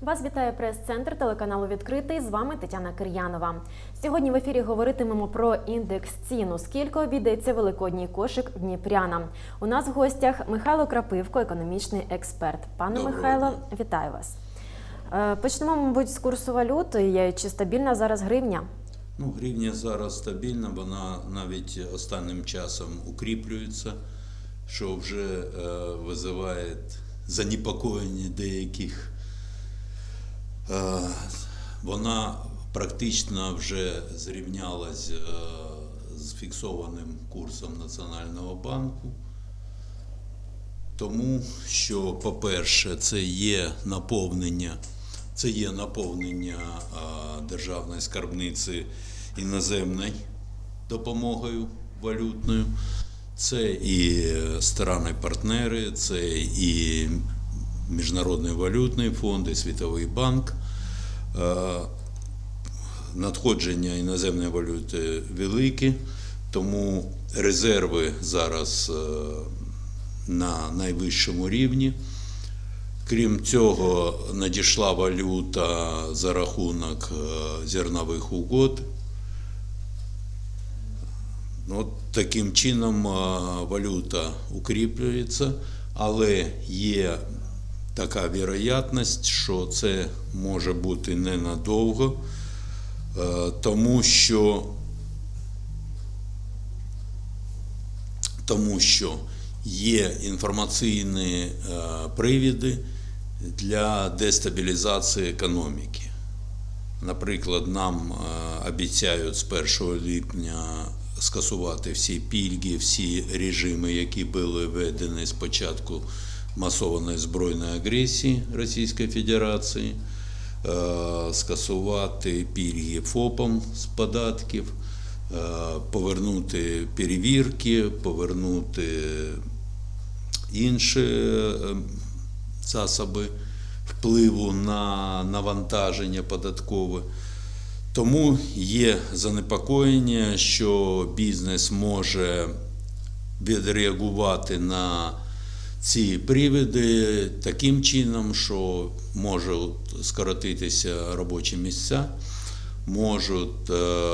Вас вітає прес-центр телеканалу «Відкритий». З вами Тетяна Кир'янова. Сьогодні в ефірі говоритимемо про індекс цін, у скільки обійдеться великодній кошик дніпрянам. У нас в гостях Михайло Крапивко, економічний експерт. Пане Михайло, вітаю вас. Почнемо, мабуть, з курсу валюти. Чи стабільна зараз гривня? Гривня зараз стабільна, вона навіть останнім часом укріплюється, що вже викликає занепокоєння деяких. Вона практично вже зрівнялась з фіксованим курсом Національного банку, тому що, по-перше, це є наповнення державної скарбниці іноземною допомогою валютною, це і країни-партнери, це і Міжнародний валютний фонд, і Світовий банк. Надходження іноземної валюти великі, тому резерви зараз на найвищому рівні. Крім цього, надійшла валюта за рахунок зернових угод. Таким чином валюта укріплюється, але є така вірогідність, що це може бути ненадовго, тому що є інформаційні приводи для дестабілізації економіки. Наприклад, нам обіцяють з 1 липня скасувати всі пільги, всі режими, які були введені з початку масованої збройної агресії Російської Федерації, скасувати пільги ФОПам з податків, повернути перевірки, повернути інші засоби впливу на навантаження податкове. Тому є занепокоєння, що бізнес може відреагувати на ці приводи таким чином, що можуть скоротитися робочі місця, можуть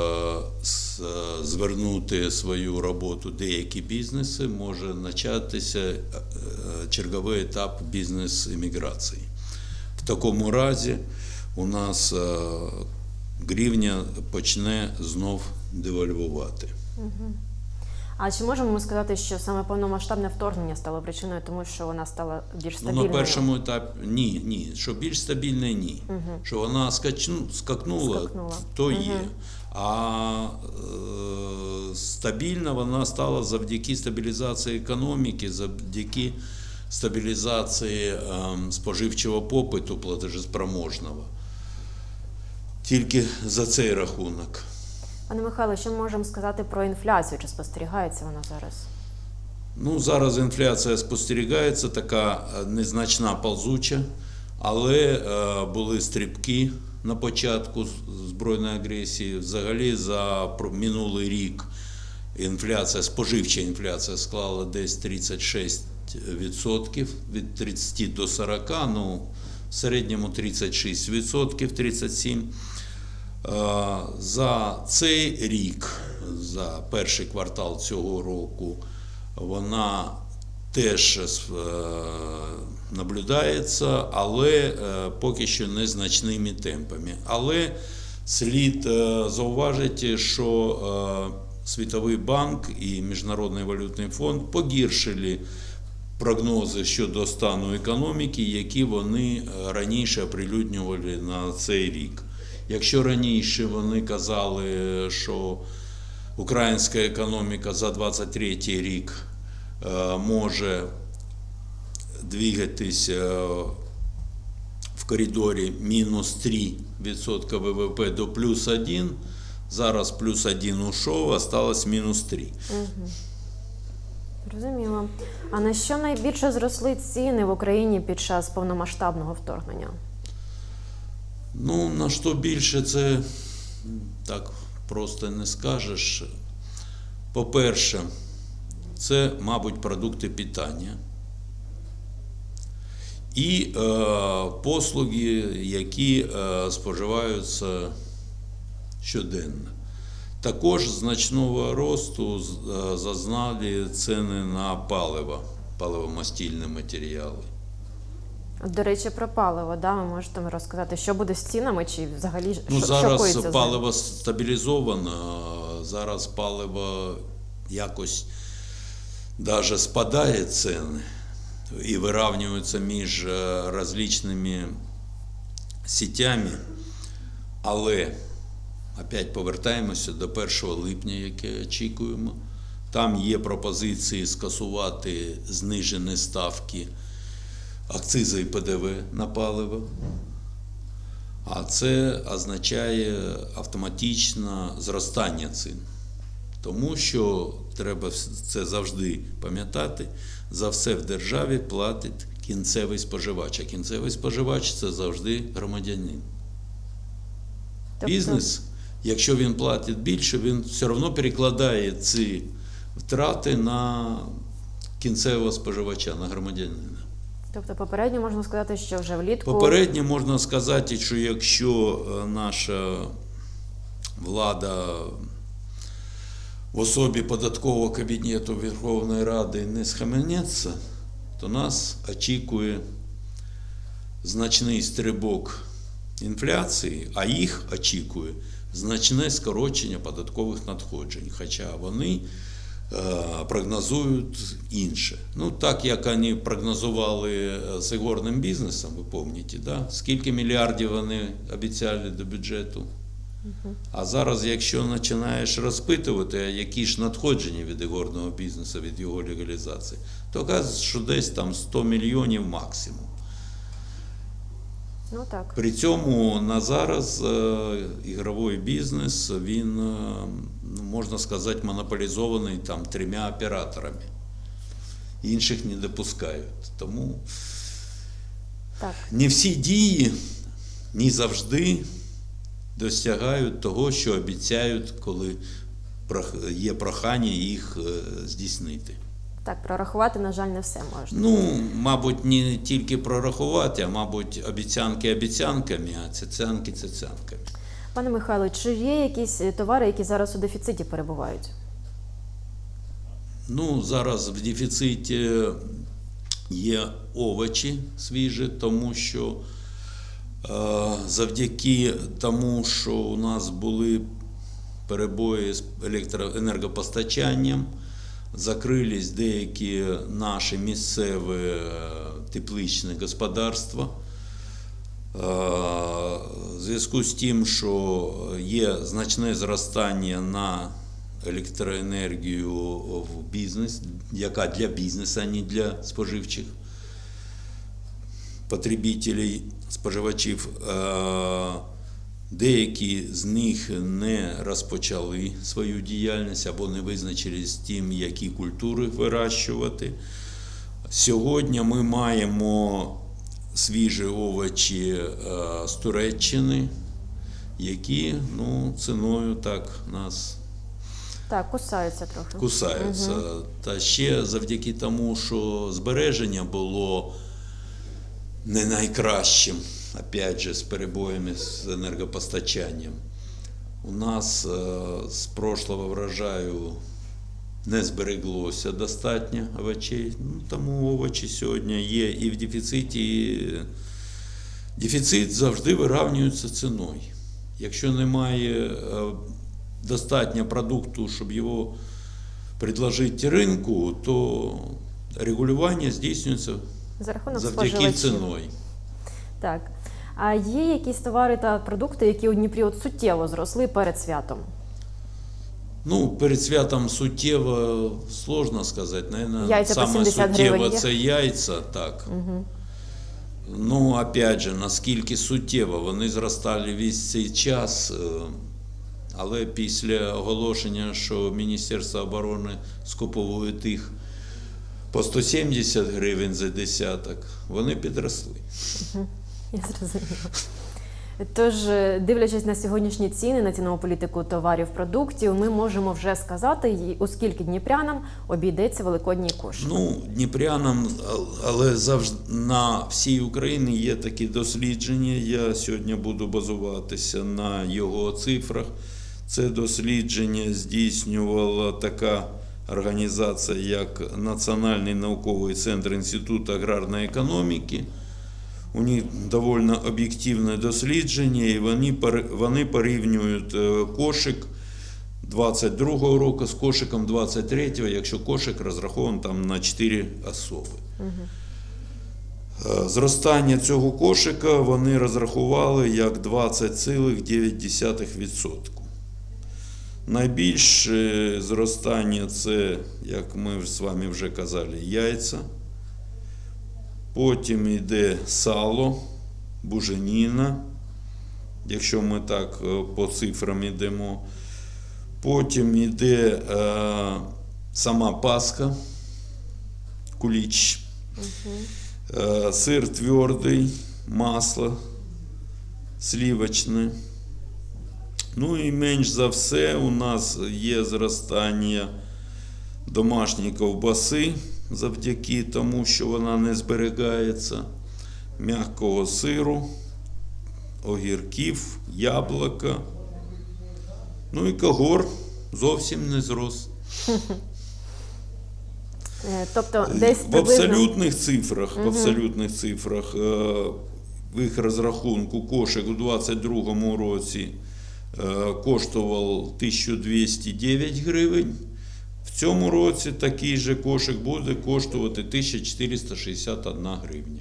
звернути свою роботу деякі бізнеси, може початися черговий етап бізнес-імміграції. В такому разі у нас гривня почне знов девальвувати. А чи можемо ми сказати, що саме повномасштабне вторгнення стало причиною, тому що вона стала більш стабільною? На першому етапі ні. Що більш стабільна – ні. Що вона скакнула, то є. А стабільна вона стала завдяки стабілізації економіки, завдяки стабілізації споживчого попиту платежеспроможного. Тільки за цей рахунок. Пане Михайло, що ми можемо сказати про інфляцію? Чи спостерігається вона зараз? Зараз інфляція спостерігається, така незначна, ползуча, але були стрибки на початку збройної агресії. Взагалі за минулий рік споживча інфляція склала десь 36%, від 30 до 40, в середньому 36%, 37%. За цей рік, за перший квартал цього року, вона теж наблюдається, але поки що незначними темпами. Але слід зауважити, що Світовий банк і Міжнародний валютний фонд погіршили прогнози щодо стану економіки, які вони раніше оприлюднювали на цей рік. Якщо раніше вони казали, що українська економіка за 2023 рік може двигатися в коридорі мінус 3% ВВП до плюс 1, зараз плюс 1 ушов, осталось мінус 3. Розуміло. А на що найбільше зросли ціни в Україні під час повномасштабного вторгнення? На що більше, це так просто не скажеш. По-перше, це, мабуть, продукти питання. і послуги, які споживаються щоденно. Також значного росту зазнали ціни на паливо, паливомастильні матеріали. До речі, про паливо, да, ви можете розказати, що буде з цінами, чи взагалі Ну, що зараз коїться з ним? паливо стабілізовано, зараз паливо якось даже спадає ціни і вирівнюються між различними сітями, але опять повертаємося до 1 липня, яке очікуємо. Там є пропозиції скасувати знижені ставки акцизи і ПДВ на паливо. А це означає автоматичне зростання цін. Тому що треба це завжди пам'ятати, за все в державі платить кінцевий споживач. А кінцевий споживач – це завжди громадянин. Бізнес, якщо він платить більше, він все одно перекладає ці втрати на кінцевого споживача, на громадянина. Тобто попередньо можна сказати, що вже влітку... Попередньо можна сказати, що якщо наша влада в особі податкового кабінету Верховної Ради не схаменеться, то нас очікує значний стрибок інфляції, а їх очікує значне скорочення податкових надходжень, хоча вони прогнозують інше. Ну, так, як вони прогнозували з ігорним бізнесом, ви пам'ятаєте, да? Скільки мільярдів вони обіцяли до бюджету. А зараз, якщо починаєш розпитувати, які ж надходження від ігорного бізнесу, від його легалізації, то кажуть, що десь там 100 мільйонів максимум. Ну, так. При цьому на зараз ігровий бізнес, він, можна сказати, монополізований там 3 операторами. Інших не допускають. Тому Так. не всі дії, не завжди досягають того, що обіцяють, коли є прохання їх здійснити. Так, прорахувати, на жаль, не все можна. Ну, мабуть, не тільки прорахувати, а, мабуть, обіцянки обіцянками, а цяцянки цяцянками. Пане Михайло, чи є якісь товари, які зараз у дефіциті перебувають? Ну, зараз в дефіциті є овочі свіжі, тому що завдяки тому, що у нас були перебої з електроенергопостачанням, закрились деякі наші місцеві тепличні господарства. В зв'язку з тим, що є значне зростання на електроенергію в бізнес, яка для бізнесу, а не для споживчих потребителів, споживачів, деякі з них не розпочали свою діяльність або не визначились з тим, які культури вирощувати. Сьогодні ми маємо свіжі овочі з Туреччини, які, ну, ціною так нас Так, кусаються трохи. кусаються. Та ще завдяки тому, що збереження було не найкращим, опять же, з перебоями з енергопостачанням. У нас з прошлого врожаю не збереглося достатньо овочей, ну, тому овочі сьогодні є і в дефіциті, і дефіцит завжди вирівнюється ціною. Якщо немає достатньо продукту, щоб його предложити ринку, то регулювання здійснюється За рахунок завдяки споживачів. ціною. Так. А є якісь товари та продукти, які у Дніпрі от суттєво зросли перед святом? Ну, перед святом суттєво, сложно сказати. Наверное, Яйця по саме 70 суттєво гривень є? це яйця, так. Ну, опять же, наскільки суттєво, вони зростали весь цей час, але після оголошення, що Міністерство оборони скуповує їх по 170 гривень за десяток, вони підросли. Я зрозуміла. Тож, дивлячись на сьогоднішні ціни, на цінову політику товарів, продуктів, ми можемо вже сказати, у скільки дніпрянам обійдеться великодній кошик. Ну, дніпрянам, але завжди на всій Україні є такі дослідження. Я сьогодні буду базуватися на його цифрах. Це дослідження здійснювала така організація, як Національний науковий центр Інституту аграрної економіки. У них доволі об'єктивне дослідження, і вони порівнюють кошик 22-го року з кошиком 23-го, якщо кошик розрахований там на 4 особи. Зростання цього кошика вони розрахували як 20,9%. Найбільше зростання це, як ми з вами вже казали, яйця. Потім йде сало, буженіна, якщо ми так по цифрам йдемо. Потім йде сама паска, куліч, сир твердий, масло сливочне. Ну і менш за все у нас є зростання домашньої ковбаси, завдяки тому, що вона не зберігається, м'якого сиру, огірків, яблука. Ну і когор зовсім не зрос. Тобто десь в абсолютних цифрах в їх розрахунку кошик у 2022 році коштував 1209 гривень. В цьому році такий же кошик буде коштувати 1461 гривня.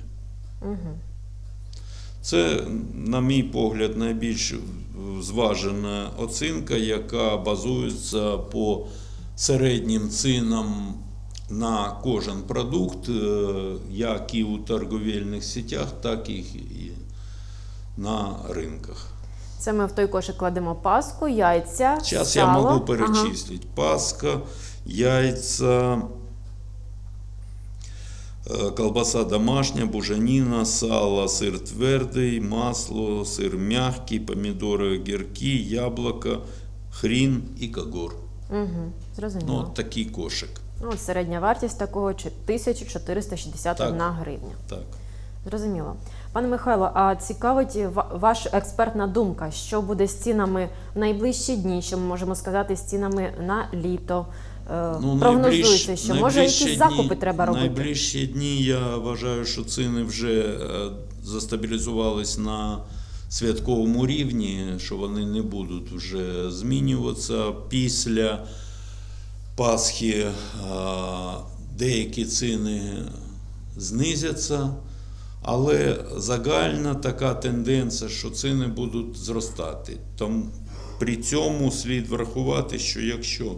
Це, на мій погляд, найбільш зважена оцінка, яка базується по середнім цінам на кожен продукт, як і у торговельних сетях, так і на ринках. Це ми в той кошик кладемо паску, яйця, Зараз сало. я можу перечислити. Паска, яйця, колбаса домашня, буженіна, сало, сир твердий, масло, сир м'який, помідори, огірки, яблука, хрін і когор. Зрозуміло. Ну, от такий кошик. Ну, от середня вартість такого 1461 гривня. Так. Зрозуміло. Пане Михайло, а цікавить ваша експертна думка, що буде з цінами в найближчі дні, що ми можемо сказати з цінами на літо? Прогнозується, що може якісь закупи треба робити? Найближчі дні, я вважаю, що ціни вже застабілізувались на святковому рівні, що вони не будуть вже змінюватися. Після Пасхи деякі ціни знизяться, але загальна така тенденція, що ціни будуть зростати. Тому при цьому слід врахувати, що якщо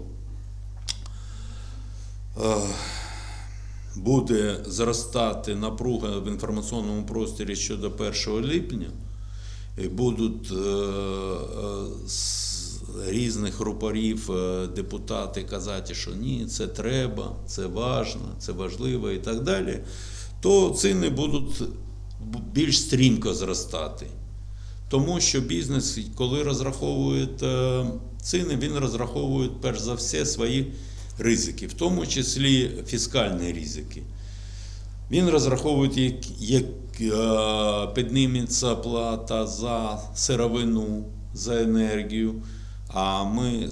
буде зростати напруга в інформаційному просторі щодо 1 липня, і будуть з різних рупорів депутати казати, що ні, це треба, це важливо, це важливо і так далі, то ціни будуть більш стрімко зростати. Тому що бізнес, коли розраховує ціни, він розраховує перш за все свої ризики, в тому числі фіскальні ризики. Він розраховує, як підніметься плата за сировину, за енергію. А ми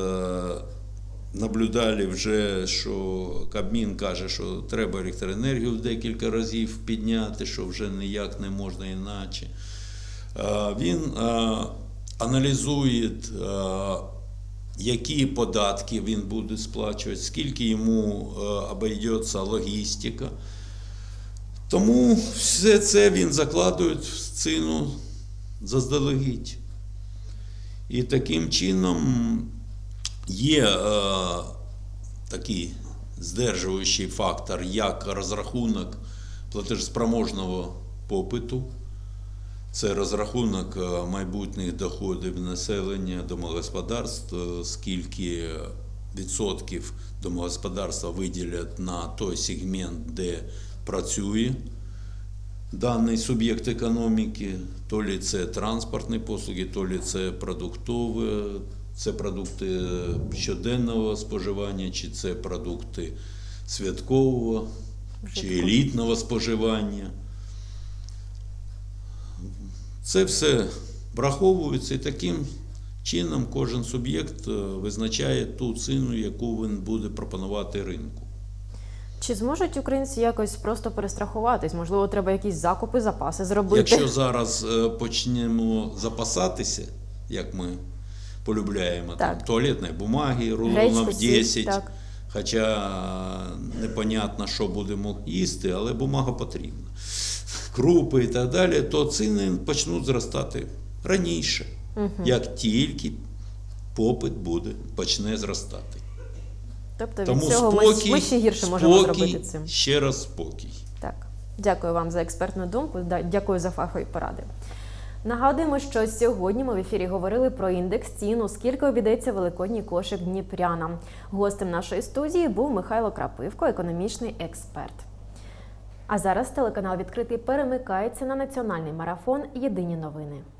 наблюдали вже, що Кабмін каже, що треба електроенергію в декілька разів підняти, що вже ніяк не можна іначе. Він аналізує, які податки він буде сплачувати, скільки йому обійдеться логістика. Тому все це він закладує в ціну заздалегідь. І таким чином є такий здержуючий фактор, як розрахунок платежоспроможного попиту. Це розрахунок майбутніх доходів населення, домогосподарств, скільки відсотків домогосподарства виділять на той сегмент, де працює даний суб'єкт економіки, то лі це транспортні послуги, то лі це продуктові, це продукти щоденного споживання, чи це продукти святкового, чи елітного споживання. Це все враховується, і таким чином кожен суб'єкт визначає ту ціну, яку він буде пропонувати ринку. Чи зможуть українці якось просто перестрахуватись? Можливо, треба якісь закупи, запаси зробити? Якщо зараз почнемо запасатися, як ми полюбляємо, там, туалетної бумаги, рулонів 10, так. хоча непонятно, що будемо їсти, але бумага потрібна, крупи і так далі, то ціни почнуть зростати раніше, як тільки попит почне зростати. Тобто від Тому цього ми ще гірше можемо зробити цим. Ще раз спокій. Так. Дякую вам за експертну думку, дякую за фахові поради. Нагадуємо, що сьогодні ми в ефірі говорили про індекс цін, у скільки обійдеться великодній кошик дніпрянам. Гостем нашої студії був Михайло Крапивко, економічний експерт. А зараз телеканал «Відкритий» перемикається на національний марафон «Єдині новини».